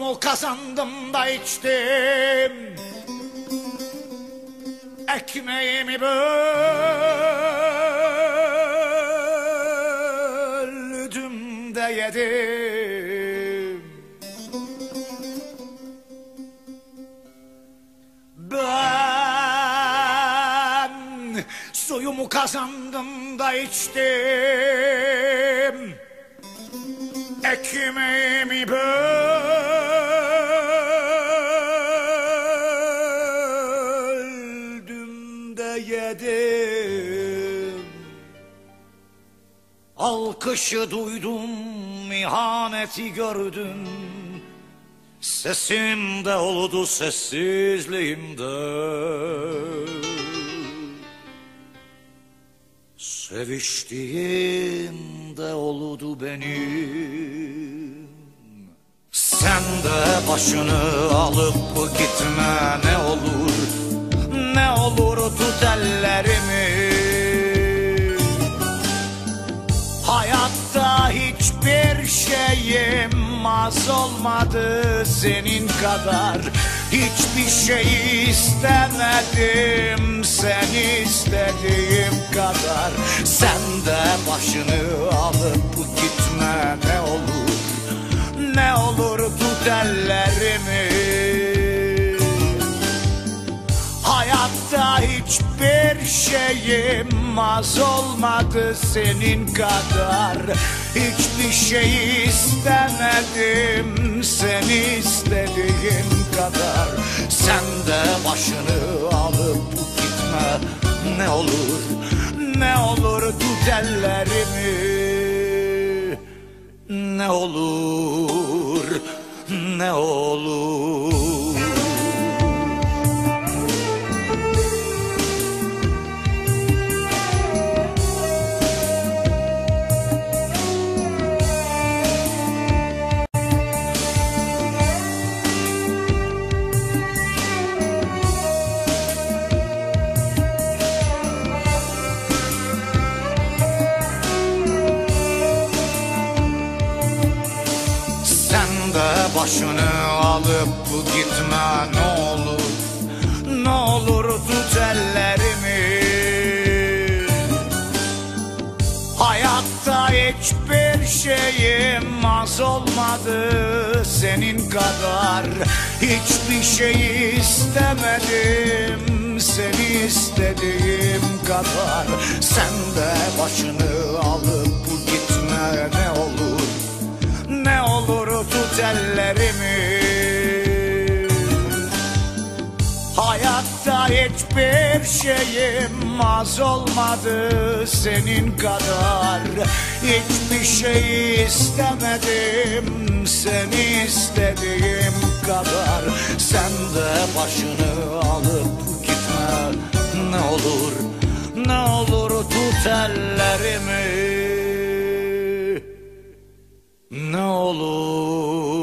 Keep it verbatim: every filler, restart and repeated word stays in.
Suyumu kazandım da içtim, ekmeğimi böldüm de yedim. Ben suyumu kazandım da içtim, ekmeğimi böldüm de yedim. Alkışı duydum, ihaneti gördüm, sesimde oldu sessizliğimde. Seviştiğimde oldu benim. Sen de başını alıp gitme, ne olur, ne olur tut ellerimi. Hayatta hiçbir şeyim az olmadı senin kadar. Hiçbir şey istemedim seni istediğim kadar. Sen de başını alıp gitme, ne olur, ne olur tut ellerimi. Hayatta hiçbir şeyim az olmadı senin kadar. Hiçbir şey istemedim seni istediğim kadar. Sen de başını alıp gitme, ne olur, ne olur tut ellerimi. Ne olur, ne olur. Başını alıp gitme, ne olur, ne olur tut ellerimi. Hayatta hiçbir şeyim az olmadı senin kadar. Hiçbir şey istemedim seni istediğim kadar. Sen de başını alıp gitme, ne olur, ne olur tut ellerimi. Hayatta hiçbir şeyim az olmadı senin kadar. Hiçbir şey istemedim seni istediğim kadar. Sen de başını alıp gitme, ne olur, ne olur tut ellerimi. Ne olur.